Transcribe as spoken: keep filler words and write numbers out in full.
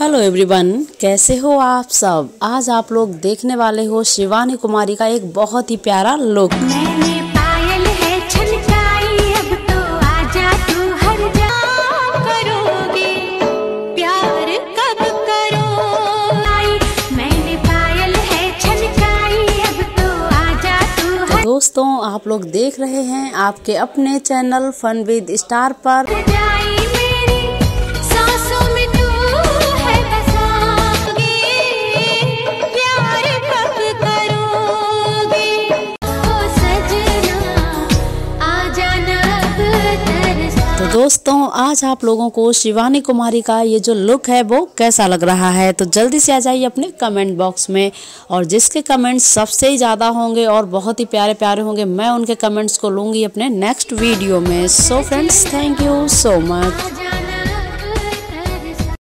Hello everyone, कैसे हो आप सब। आज आप लोग देखने वाले हो शिवानी कुमारी का एक बहुत ही प्यारा लुक। मैंने पायल है छनकाई, अब तो आजा तू हर जा करोगे प्यार कब करोगे। मैंने पायल है छनकाई, अब तो आजा तू हर। दोस्तों, आप लोग देख रहे हैं आपके अपने चैनल फन विद स्टार पर। तो दोस्तों, आज आप लोगों को शिवानी कुमारी का ये जो लुक है वो कैसा लग रहा है, तो जल्दी से आ जाइए अपने कमेंट बॉक्स में। और जिसके कमेंट्स सबसे ज़्यादा होंगे और बहुत ही प्यारे प्यारे होंगे, मैं उनके कमेंट्स को लूँगी अपने नेक्स्ट वीडियो में। So friends, thank you so much.